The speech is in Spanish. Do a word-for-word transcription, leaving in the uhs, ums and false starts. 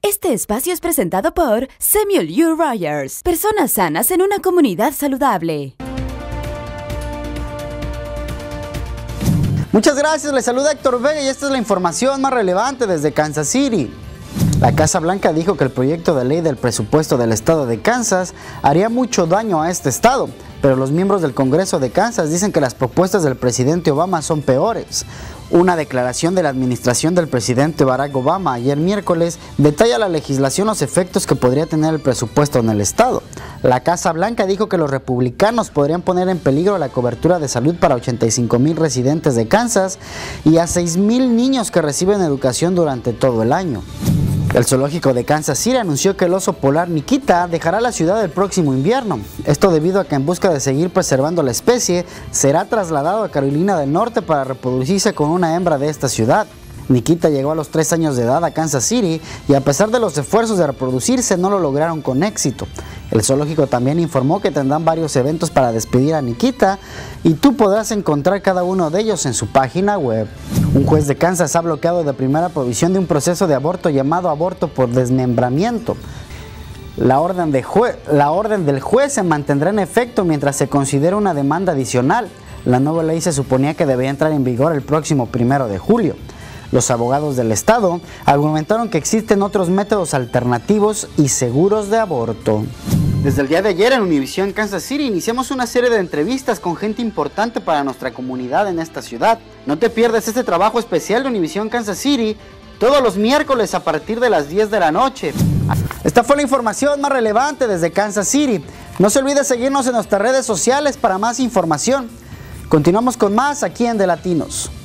Este espacio es presentado por Samuel U. Rogers. Personas sanas en una comunidad saludable. Muchas gracias, les saluda Héctor Vega y esta es la información más relevante desde Kansas City. La Casa Blanca dijo que el proyecto de ley del presupuesto del estado de Kansas haría mucho daño a este estado, pero los miembros del Congreso de Kansas dicen que las propuestas del presidente Obama son peores. Una declaración de la administración del presidente Barack Obama ayer miércoles detalla la legislación los efectos que podría tener el presupuesto en el estado. La Casa Blanca dijo que los republicanos podrían poner en peligro la cobertura de salud para ochenta y cinco mil residentes de Kansas y a seis mil niños que reciben educación durante todo el año. El zoológico de Kansas City anunció que el oso polar Nikita dejará la ciudad el próximo invierno. Esto debido a que en busca de seguir preservando la especie, será trasladado a Carolina del Norte para reproducirse con una hembra de esta ciudad. Nikita llegó a los tres años de edad a Kansas City y a pesar de los esfuerzos de reproducirse no lo lograron con éxito. El zoológico también informó que tendrán varios eventos para despedir a Nikita y tú podrás encontrar cada uno de ellos en su página web. Un juez de Kansas ha bloqueado de primera provisión de un proceso de aborto llamado aborto por desmembramiento. La orden, de jue- la orden del juez se mantendrá en efecto mientras se considera una demanda adicional. La nueva ley se suponía que debía entrar en vigor el próximo primero de julio. Los abogados del estado argumentaron que existen otros métodos alternativos y seguros de aborto. Desde el día de ayer en Univision Kansas City iniciamos una serie de entrevistas con gente importante para nuestra comunidad en esta ciudad. No te pierdas este trabajo especial de Univision Kansas City todos los miércoles a partir de las diez de la noche. Esta fue la información más relevante desde Kansas City. No se olvide seguirnos en nuestras redes sociales para más información. Continuamos con más aquí en De Latinos.